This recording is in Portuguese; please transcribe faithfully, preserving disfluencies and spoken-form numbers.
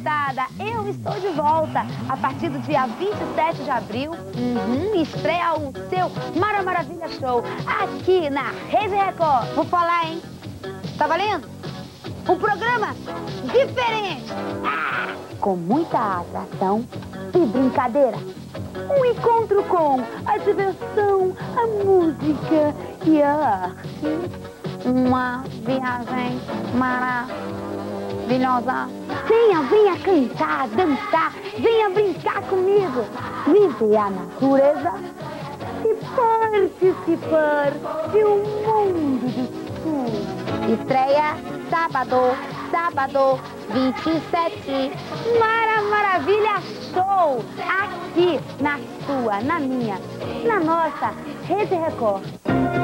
garotada, eu estou de volta. A partir do dia vinte e sete de abril, uhum, estreia o seu Mara Maravilha Show aqui na Rede Record. Vou falar, hein? Tá valendo? Um programa diferente, ah, com muita atração e brincadeira. Um encontro com a diversão, a música e a arte. Uma viagem maravilhosa. Venha, venha cantar, dançar, venha brincar comigo. Viver a natureza e participar de um mundo de sonhos. Estreia sábado, sábado, vinte e sete. Mara Maravilha Show, aqui na sua, na minha, na nossa Rede Record.